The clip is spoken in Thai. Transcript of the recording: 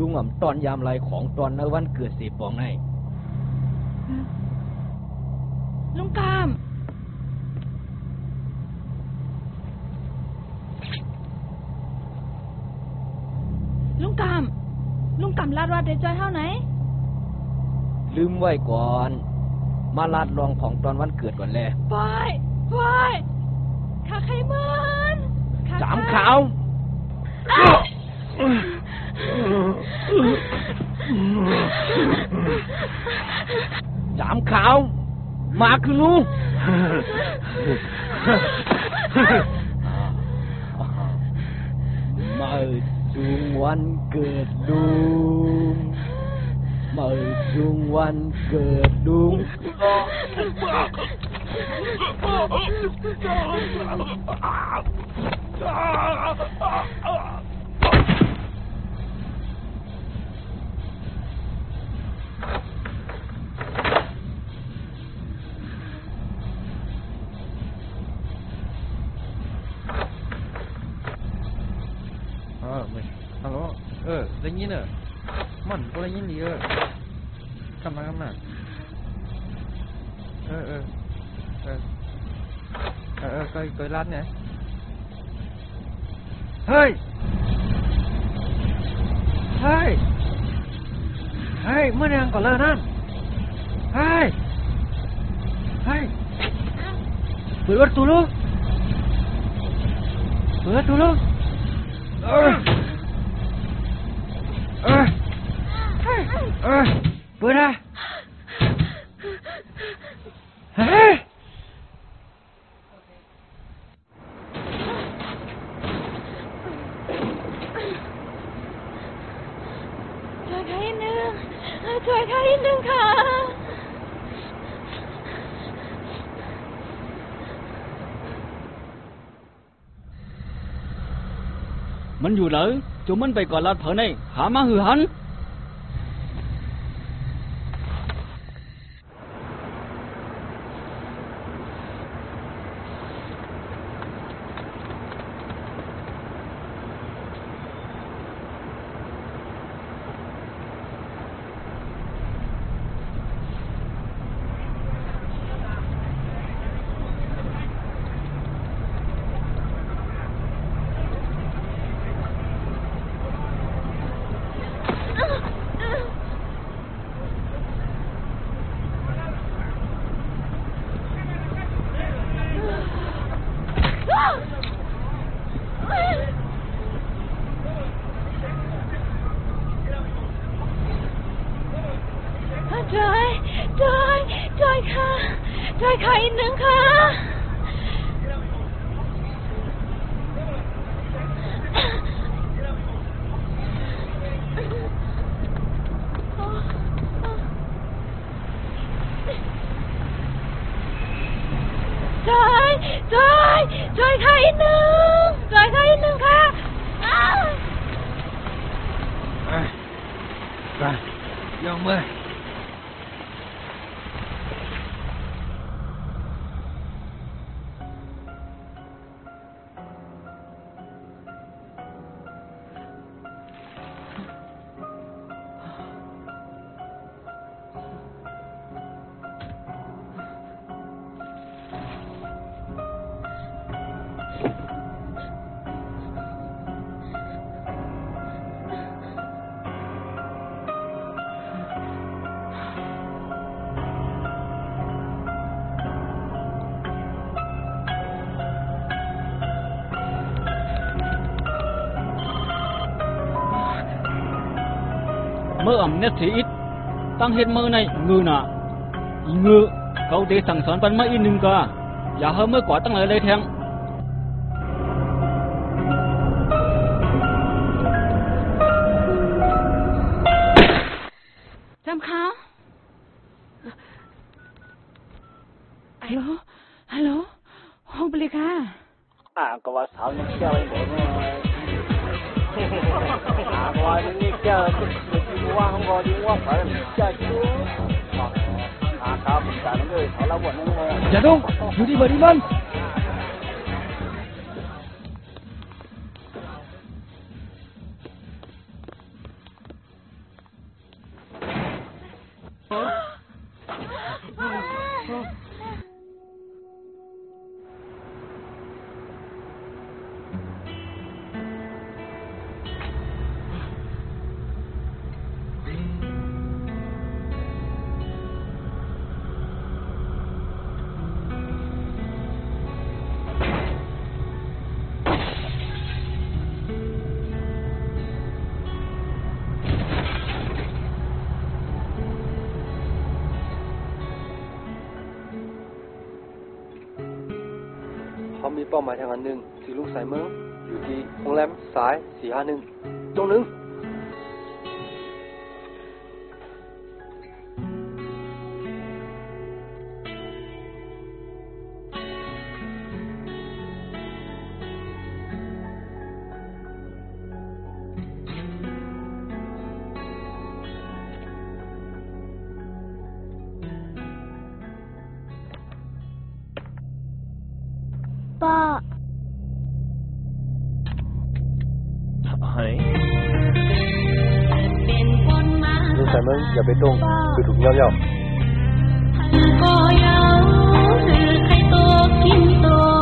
ลุงตอนยามไรของตอนในวันเกิดเสียปองไงลุงกามลุงกามลาดวัดได้จอยเท่าไหนลืมไว้ก่อนมาลาดรองของตอนวันเกิดก่อนแลปขาไข่มันจามขาวจามขาวมาคือลูกมาจุงวันเกิดลุงมาจุงวันเกิดลุงฮัลโหลได้ยินเหรอมันก็ได้ยินดีกำลังเคยรัดเนี่ยเฮ้ยเมื่อยังก่อนเลยนั่นเฮ้ยเปิดประตูลูกเปิดประตูลูกเปิดอะเฮ้ยช่วยใครหนึ่งค่ะมันอยู่ไหนจุมันไปก่อนลาดเผอในหามาหือหันจอยค่ะอีกหนึ่งค่ะจอยค่ะอีกหนึ่งค่ะไปยองมือเมื่อเนตสีอิดตั้งเห็นเมื่อในงือน่ะอีงือเขาได้สั่งสอนปันมาอีหนึ่งกะอย่าเฮเมื่อกว่าตั้งเลยแทงจำเขาฮัลโหลห้องบริการก็ว่าสาวยังเจ้าไอ้หมดเลยก็ว่านี่เจ้าว่างก็ดีว่าเปิดเจ้าชู้ครับแต่นั่นเลยเขาเล่าวันนั้นเลยอย่าดุ้งอยู่ที่บริมันเขามีเป้าหมายทางอันหนึ่งคือลุงสายเมืองอยู่ที่โรงแรมสาย451ตรงหนึ่งป้าลุงสายเมืองอย่าไปตรงคือถูกเย่า Cô giáo từ khai tô kim tô